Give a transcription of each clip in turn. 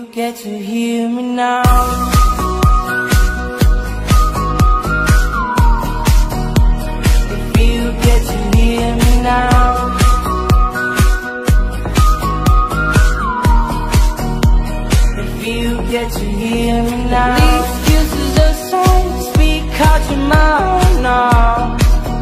get to hear me now. If you get to hear me now. If you get to hear me now. Leave excuses aside, speak out your mind now.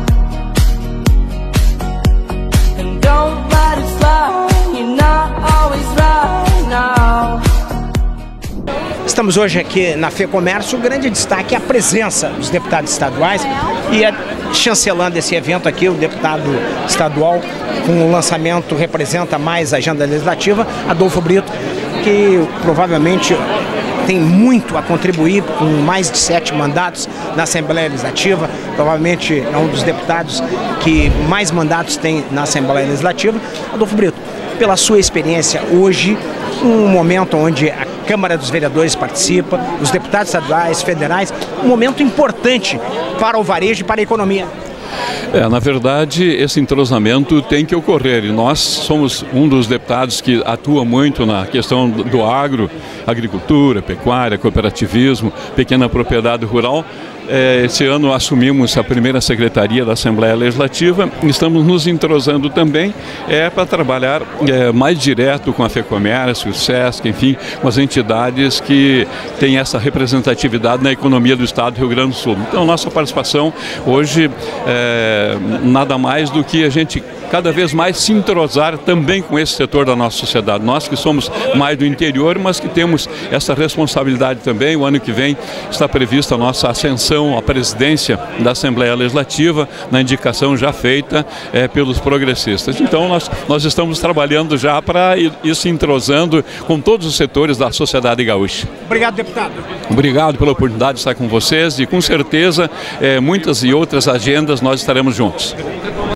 And don't let it slide, you're not always right now. Estamos hoje aqui na FEComércio. O grande destaque é a presença dos deputados estaduais e chancelando esse evento aqui, o deputado estadual com o lançamento representa mais a agenda legislativa, Adolfo Brito, que provavelmente tem muito a contribuir com mais de 7 mandatos na Assembleia Legislativa, provavelmente é um dos deputados que mais mandatos tem na Assembleia Legislativa. Adolfo Brito, pela sua experiência hoje, um momento onde a Câmara dos Vereadores participa, os deputados estaduais, federais, um momento importante para o varejo e para a economia. Na verdade, esse entrosamento tem que ocorrer e nós somos um dos deputados que atua muito na questão do agro, agricultura, pecuária, cooperativismo, pequena propriedade rural. Esse ano assumimos a primeira secretaria da Assembleia Legislativa, estamos nos entrosando também para trabalhar mais direto com a FEComércio, o SESC, enfim, com as entidades que têm essa representatividade na economia do Estado do Rio Grande do Sul. Então, nossa participação hoje nada mais do que a gente cada vez mais se entrosar também com esse setor da nossa sociedade. Nós que somos mais do interior, mas que temos essa responsabilidade também. O ano que vem está prevista a nossa ascensão à presidência da Assembleia Legislativa, na indicação já feita pelos progressistas. Então nós estamos trabalhando já para ir se entrosando com todos os setores da sociedade gaúcha. Obrigado, deputado. Obrigado pela oportunidade de estar com vocês e com certeza muitas e outras agendas nós estaremos juntos.